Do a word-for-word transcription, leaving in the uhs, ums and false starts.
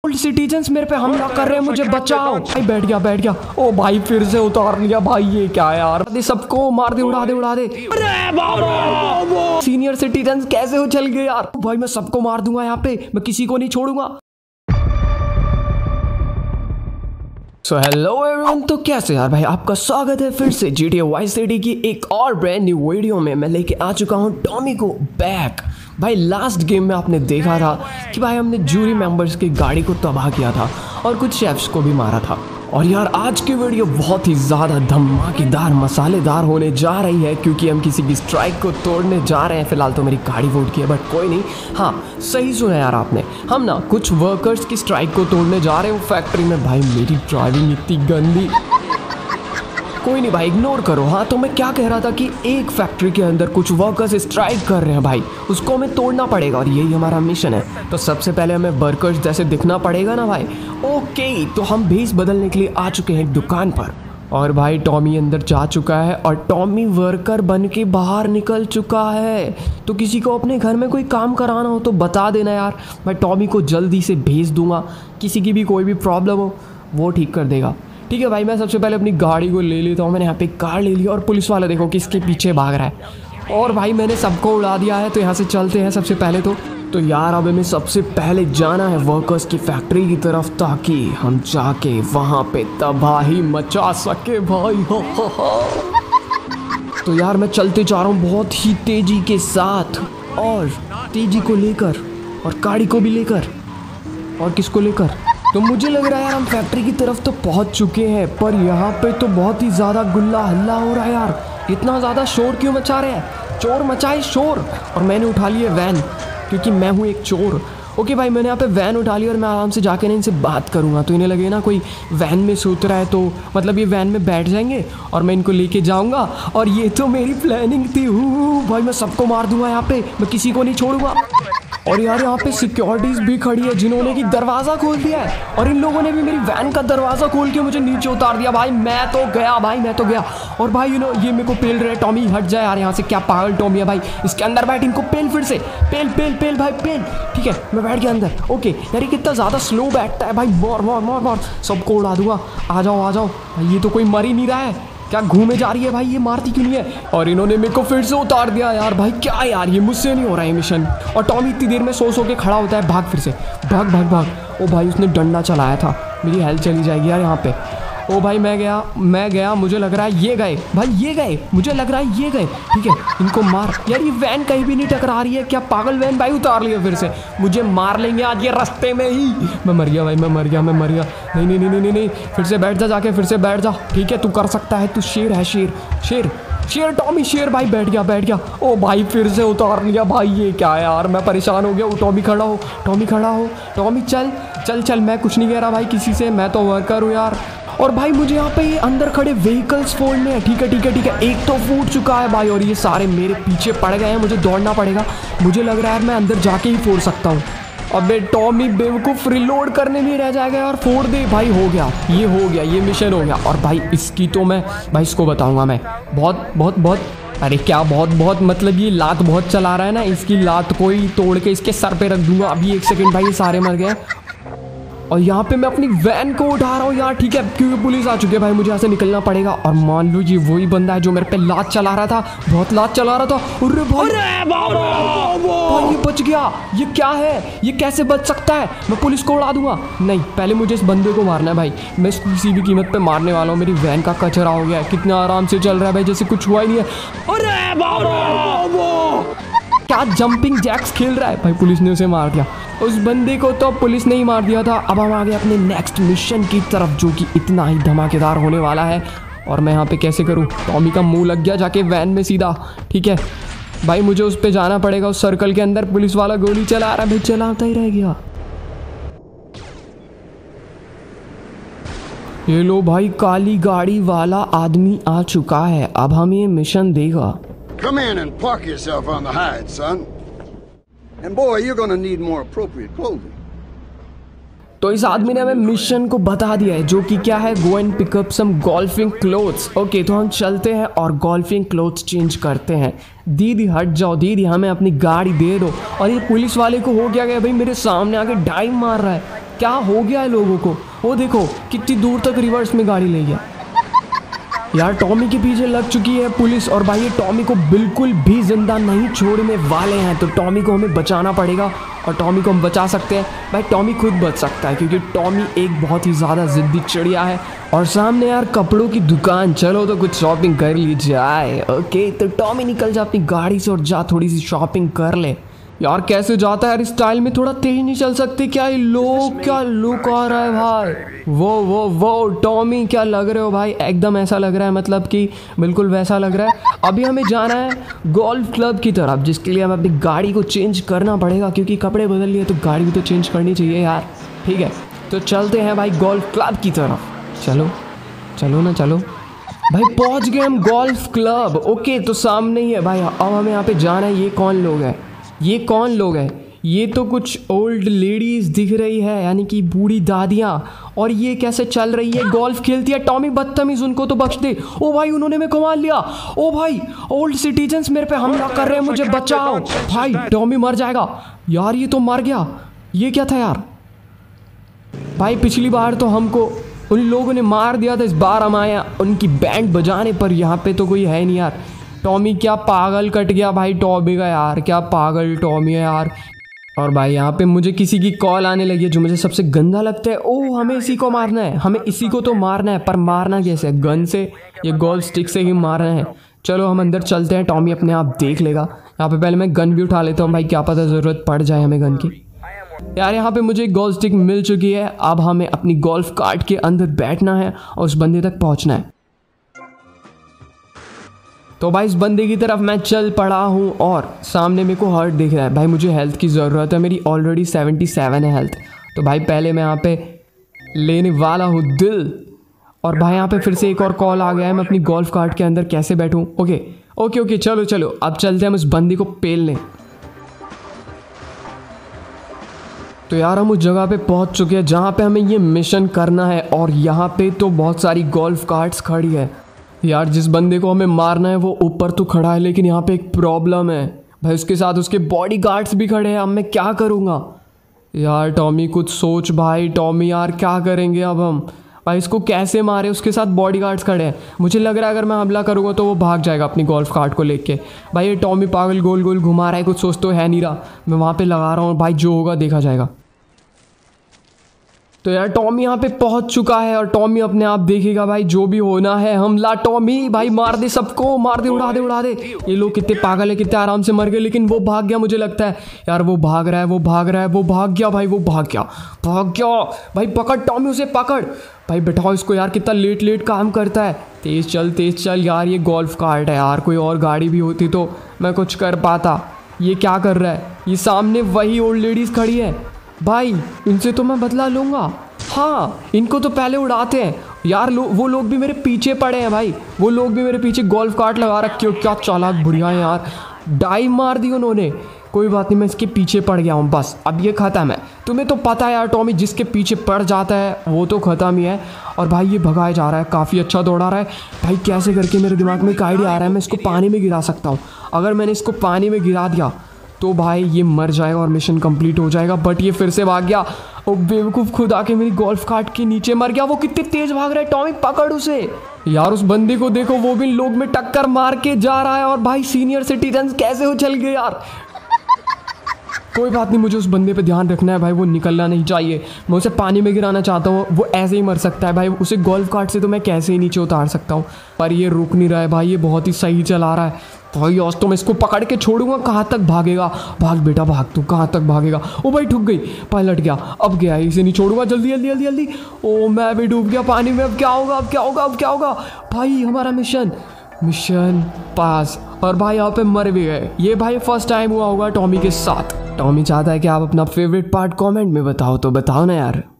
Citizens मेरे पे हमला कर रहे हैं, मुझे बचाओ। भाई बैठ गया बैठ गया। ओ भाई फिर से उतार लिया भाई, ये क्या है यार। सबको मार दे, उड़ा दे उड़ा दे। सीनियर सिटीजन्स कैसे उछल गए यार। भाई मैं सबको मार दूंगा यहाँ पे, मैं किसी को नहीं छोड़ूंगा। सो हेलो एवरीवन, तो कैसे यार भाई, आपका स्वागत है फिर से G T A Vice City की एक और ब्रांड न्यू वीडियो में। मैं लेके आ चुका हूँ टॉमी को बैक। भाई लास्ट गेम में आपने देखा था कि भाई हमने जूरी मेंबर्स की गाड़ी को तबाह किया था और कुछ शेफ्स को भी मारा था। और यार आज की वीडियो बहुत ही ज़्यादा धमाकेदार मसालेदार होने जा रही है, क्योंकि हम किसी की स्ट्राइक को तोड़ने जा रहे हैं। फिलहाल तो मेरी गाड़ी वोट की है, बट कोई नहीं। हाँ सही सुना यार आपने, हम ना कुछ वर्कर्स की स्ट्राइक को तोड़ने जा रहे हो फैक्ट्री में। भाई मेरी ड्राइविंग इतनी गंदी, कोई नहीं भाई इग्नोर करो। हाँ तो मैं क्या कह रहा था कि एक फैक्ट्री के अंदर कुछ वर्कर्स स्ट्राइक कर रहे हैं भाई, उसको हमें तोड़ना पड़ेगा और यही हमारा मिशन है। तो सबसे पहले हमें वर्कर्स जैसे दिखना पड़ेगा ना भाई। ओके तो हम भेस बदलने के लिए आ चुके हैं दुकान पर, और भाई टॉमी अंदर जा चुका है और टॉमी वर्कर बन के बाहर निकल चुका है। तो किसी को अपने घर में कोई काम कराना हो तो बता देना यार, मैं टॉमी को जल्दी से भेज दूंगा। किसी की भी कोई भी प्रॉब्लम हो वो ठीक कर देगा। ठीक है भाई, मैं सबसे पहले अपनी गाड़ी को ले लेता हूँ। मैंने यहाँ पे कार ले लिया और पुलिस वाला देखो किसके पीछे भाग रहा है। और भाई मैंने सबको उड़ा दिया है, तो यहाँ से चलते हैं सबसे पहले तो तो यार अब हमें सबसे पहले जाना है वर्कर्स की फैक्ट्री की तरफ, ताकि हम जाके वहाँ पे तबाही मचा सके भाई। हो हो हो। तो यार मैं चलते जा रहा हूँ बहुत ही तेजी के साथ, और तेजी को लेकर और गाड़ी को भी लेकर, और किसको लेकर। तो मुझे लग रहा है यार हम फैक्ट्री की तरफ तो पहुंच चुके हैं, पर यहाँ पे तो बहुत ही ज़्यादा गुल्ला हल्ला हो रहा है यार। इतना ज़्यादा शोर क्यों मचा रहे हैं, चोर मचाए शोर। और मैंने उठा लिया वैन, क्योंकि मैं हूँ एक चोर। ओके भाई मैंने यहाँ पे वैन उठा ली और मैं आराम से जाके ना इनसे बात करूँगा। तो इन्हें लगे ना कोई वैन में सोच रहा है, तो मतलब ये वैन में बैठ जाएंगे और मैं इनको लेके जाऊँगा। और ये तो मेरी प्लानिंग थी। भाई मैं सबको मार दूंगा यहाँ पे, मैं किसी को नहीं छोड़ूंगा। और यार यहाँ पे सिक्योरिटीज भी खड़ी है जिन्होंने कि दरवाज़ा खोल दिया है, और इन लोगों ने भी मेरी वैन का दरवाज़ा खोल के मुझे नीचे उतार दिया। भाई मैं तो गया भाई, मैं तो गया। और भाई यू नो ये मेरे को पेल रहे। टॉमी हट जाए यार यहाँ से, क्या पागल टॉमी है भाई। इसके अंदर बैठ, इनको पेल फिर से, पेल पेल पेल भाई पेल। ठीक है मैं बैठ गया अंदर। ओके यार ये कितना ज़्यादा स्लो बैठता है भाई। मार मार मार मार, सबको उड़ा दूंगा। आ जाओ आ जाओ भाई, ये तो कोई मर ही नहीं रहा है, क्या घूमे जा रही है भाई, ये मारती क्यों नहीं है। और इन्होंने मेरे को फिर से उतार दिया यार। भाई क्या यार, ये मुझसे नहीं हो रहा है मिशन। और टॉमी इतनी देर में सो सो के खड़ा होता है। भाग फिर से, भाग भाग भाग। ओ भाई उसने डंडा चलाया था, मेरी हेल्थ चली जाएगी यार यहाँ पे। ओ भाई मैं गया मैं गया मुझे लग रहा है ये गए भाई, ये गए मुझे लग रहा है ये गए। ठीक है इनको मार। यार ये वैन कहीं भी नहीं टकरा रही है, क्या पागल वैन। भाई उतार लिया फिर से, मुझे मार लेंगे आज ये रास्ते में ही। मैं मर गया भाई, मैं मर गया मैं मर गया। नहीं नहीं नहीं नहीं नहीं, फिर से बैठ जा जाके, फिर से बैठ जा। ठीक है तू कर सकता है, तू शेर है, शेर शेर शेर टॉमी शेर। भाई बैठ गया बैठ गया। ओ भाई फिर से उतार लिया भाई, ये क्या है यार, मैं परेशान हो गया। वो टॉमी खड़ा हो, टॉमी खड़ा हो, टॉमी चल चल चल। मैं कुछ नहीं कह रहा भाई किसी से, मैं तो वर्कर हूँ यार। और भाई मुझे यहाँ पे ये अंदर खड़े व्हीकल्स फोड़ने हैं। ठीक है ठीक है ठीक है, एक तो फूट चुका है भाई, और ये सारे मेरे पीछे पड़ गए हैं। मुझे दौड़ना पड़ेगा, मुझे लग रहा है मैं अंदर जाके ही फोड़ सकता हूँ। अबे टॉमी बेवकूफ़, रिलोड करने नहीं रह जाएगा यार, फोड़ दे भाई। हो गया ये हो गया, ये मिशन हो गया। और भाई इसकी तो मैं भाई इसको बताऊँगा मैं, बहुत बहुत बहुत। अरे क्या बहुत बहुत, मतलब ये लात बहुत चला रहा है ना, इसकी लात को ही तोड़ के इसके सर पे रख दूंगा। अभी एक सेकंड भाई, ये सारे मर गए। और यहाँ पे मैं अपनी वैन को उठा रहा हूँ यार। ठीक है क्योंकि पुलिस आ चुकी है भाई, मुझे यहाँ से निकलना पड़ेगा। और मान लो ये वही बंदा है जो मेरे पे लात चला रहा था, बहुत लात चला रहा था। अरे भाई, भाई ये बच गया। ये क्या है, ये कैसे बच सकता है। मैं पुलिस को उड़ा दूंगा। नहीं पहले मुझे इस बंदे को मारना है भाई, मैं इसको किसी भी कीमत पे मारने वाला हूँ। मेरी वैन का कचरा हो गया है, कितना आराम से चल रहा है भाई, जैसे कुछ हुआ ही नहीं है। अरे क्या जंपिंग जैक्स खेल रहा है भाई। पुलिस ने उसे मार दिया, उस बंदे को तो पुलिस ने ही मार दिया था। अब हम आ गए अपने नेक्स्ट मिशन की तरफ, जो कि इतना ही धमाकेदार होने वाला है। और मैं यहाँ पे कैसे करूँ, टॉमी का मुंह लग गया जाके वैन में सीधा। ठीक है भाई मुझे उस पर जाना पड़ेगा, उस सर्कल के अंदर। पुलिस वाला गोली चला रहा है भाई, चलाता ही रह गया। ये लो भाई, काली गाड़ी वाला आदमी आ चुका है, अब हम ये मिशन देगा। Come in and park yourself on the hide, son. And boy, you're gonna need more appropriate clothing. तो इस आदमी ने हमें मिशन को बता दिया है, जो कि क्या है, go and pick up some golfing clothes. Okay तो हम चलते हैं और गोल्फिंग क्लोथ्स चेंज करते हैं। दीदी हट जाओ, दीदी हमें अपनी गाड़ी दे दो। और ये पुलिस वाले को हो गया गया भाई, मेरे सामने आके डाइव मार रहा है। क्या हो गया है लोगों को? वो देखो कितनी दूर तक रिवर्स में गाड़ी ले गया यार। टॉमी के पीछे लग चुकी है पुलिस और भाई ये टॉमी को बिल्कुल भी जिंदा नहीं छोड़ने वाले हैं। तो टॉमी को हमें बचाना पड़ेगा और टॉमी को हम बचा सकते हैं भाई। टॉमी खुद बच सकता है क्योंकि टॉमी एक बहुत ही ज़्यादा जिद्दी चिड़िया है। और सामने यार कपड़ों की दुकान, चलो तो कुछ शॉपिंग कर ली जाए। ओके तो टॉमी निकल जा अपनी गाड़ी से और जा थोड़ी सी शॉपिंग कर ले। यार कैसे जाता है यार स्टाइल में, थोड़ा तेज नहीं चल सकते क्या? ये लोग क्या लुक आ रहा है भाई। वो वो वो टॉमी क्या लग रहे हो भाई, एकदम ऐसा लग रहा है मतलब कि बिल्कुल वैसा लग रहा है। अभी हमें जाना है गोल्फ क्लब की तरफ, जिसके लिए हमें अपनी गाड़ी को चेंज करना पड़ेगा क्योंकि कपड़े बदल लिए तो गाड़ी भी तो चेंज करनी चाहिए यार। ठीक है तो चलते हैं भाई गोल्फ क्लब की तरफ। चलो चलो ना चलो भाई, पहुँच गए हम गोल्फ क्लब। ओके तो सामने ही है भाई, अब हमें यहाँ पे जाना है। ये कौन लोग हैं? ये कौन लोग हैं? ये तो कुछ ओल्ड लेडीज दिख रही है, यानी कि बूढ़ी दादियाँ। और ये कैसे चल रही है, गोल्फ खेलती है। टॉमी बदतमीज, उनको तो बख्श दे। ओ भाई उन्होंने मैं कमा लिया। ओ भाई ओल्ड सिटीजन्स मेरे पे हमला कर रहे हैं, मुझे बचाओ भाई। टॉमी मर जाएगा यार, ये तो मर गया। ये क्या था यार भाई? पिछली बार तो हमको उन लोगों ने मार दिया था, इस बार हम आए उनकी बैंड बजाने पर। यहाँ पे तो कोई है नहीं यार। टॉमी क्या पागल कट गया भाई टॉमी का यार, क्या पागल टॉमी है यार। और भाई यहाँ पे मुझे किसी की कॉल आने लगी है जो मुझे सबसे गंदा लगता है। ओह हमें इसी को मारना है, हमें इसी को तो मारना है, पर मारना कैसे? गन से, ये गोल्फ स्टिक से ही मारना है। चलो हम अंदर चलते हैं, टॉमी अपने आप देख लेगा। यहाँ पे पहले मैं गन भी उठा लेता हूँ भाई, क्या पता ज़रूरत पड़ जाए हमें गन की। यार यहाँ पे मुझे गोल्फ स्टिक मिल चुकी है। अब हमें अपनी गोल्फ कार्ट के अंदर बैठना है और उस बंदे तक पहुँचना है। तो भाई इस बंदे की तरफ मैं चल पड़ा हूँ और सामने मेरे को हर्ट दिख रहा है भाई। मुझे हेल्थ की ज़रूरत है, मेरी ऑलरेडी सेवेंटी सेवन है हेल्थ। तो भाई पहले मैं यहाँ पे लेने वाला हूँ दिल। और भाई यहाँ पे फिर से एक और कॉल आ गया है। मैं अपनी गोल्फ कार्ट के अंदर कैसे बैठूँ? ओके ओके ओके चलो चलो अब चलते हैं हम उस बंदे को पेलने। तो यार हम उस जगह पे पहुँच चुके हैं जहाँ पे हमें ये मिशन करना है। और यहाँ पे तो बहुत सारी गोल्फ कार्ट्स खड़ी है यार। जिस बंदे को हमें मारना है वो ऊपर तो खड़ा है, लेकिन यहाँ पे एक प्रॉब्लम है भाई, उसके साथ उसके बॉडी गार्ड्स भी खड़े हैं। अब मैं क्या करूँगा यार? टॉमी कुछ सोच भाई। टॉमी यार क्या करेंगे अब हम? भाई इसको कैसे मारे? उसके साथ बॉडी गार्ड्स खड़े हैं। मुझे लग रहा है अगर मैं हमला करूँगा तो वो भाग जाएगा अपनी गोल्फ कार्ट को लेके। भाई ये टॉमी पागल गोल गोल घुमा रहा है, कुछ सोच तो है नहीं रहा। मैं वहाँ पर लगा रहा हूँ भाई, जो होगा देखा जाएगा। तो यार टॉमी यहाँ पे पहुंच चुका है और टॉमी अपने आप देखेगा भाई, जो भी होना है। हमला टॉमी भाई, मार दे सबको, मार दे, उड़ा दे उड़ा दे। ये लोग कितने पागल है, कितने आराम से मर गए, लेकिन वो भाग गया मुझे लगता है यार। वो भाग रहा है, वो भाग रहा है, वो भाग गया भाई, वो भाग गया भाग गया भाई। पकड़ टॉमी, उसे पकड़ भाई, बैठाओ इसको यार। कितना लेट लेट काम करता है। तेज चल तेज चल यार। ये गोल्फ कार्ट है यार, कोई और गाड़ी भी होती तो मैं कुछ कर पाता। ये क्या कर रहा है? ये सामने वही ओल्ड लेडीज़ खड़ी है भाई, इनसे तो मैं बदला लूँगा। हाँ इनको तो पहले उड़ाते हैं यार। लो, वो लोग भी मेरे पीछे पड़े हैं भाई, वो लोग भी मेरे पीछे गोल्फ कार्ट लगा रखे हो। क्या चालाक बुढ़िया है यार, डाइव मार दी उन्होंने। कोई बात नहीं, मैं इसके पीछे पड़ गया हूँ, बस अब ये ख़त्म है। तुम्हें तो पता है यार टॉमी, जिसके पीछे पड़ जाता है वो तो ख़त्म ही है। और भाई ये भगाया जा रहा है, काफ़ी अच्छा दौड़ा रहा है भाई। कैसे करके मेरे दिमाग में एक आइडिया आ रहा है, मैं इसको पानी में गिरा सकता हूँ। अगर मैंने इसको पानी में गिरा दिया तो भाई ये मर जाएगा और मिशन कंप्लीट हो जाएगा। बट ये फिर से भाग गया। और बेवकूफ़ खुद आके मेरी गोल्फ कार्ट के नीचे मर गया। वो कितने तेज भाग रहा है, टॉमी पकड़ उसे यार। उस बंदे को देखो, वो भी लोग में टक्कर मार के जा रहा है। और भाई सीनियर सिटीजन कैसे हो चल गए यार। कोई बात नहीं, मुझे उस बंदे पे ध्यान रखना है भाई, वो निकलना नहीं चाहिए। मैं उसे पानी में गिराना चाहता हूँ, वो ऐसे ही मर सकता है भाई। उसे गोल्फ कार्ट से तो मैं कैसे ही नीचे उतार सकता हूँ, पर ये रुक नहीं रहा है भाई। ये बहुत ही सही चला रहा है भाई। आज तो मैं इसको पकड़ के छोड़ूंगा। कहाँ तक भागेगा? भाग बेटा भाग, तू कहाँ तक भागेगा? ओ भाई ठुक गई, पायलट गया। अब गया, इसे नहीं छोड़ूंगा। जल्दी जल्दी जल्दी जल्दी। ओ मैं भी डूब गया पानी में। अब क्या होगा? अब क्या होगा? अब क्या होगा भाई? हमारा मिशन मिशन पास। और भाई यहाँ पे मर भी गए। ये भाई फर्स्ट टाइम हुआ होगा टॉमी के साथ। टॉमी चाहता है कि आप अपना फेवरेट पार्ट कमेंट में बताओ, तो बताओ ना यार।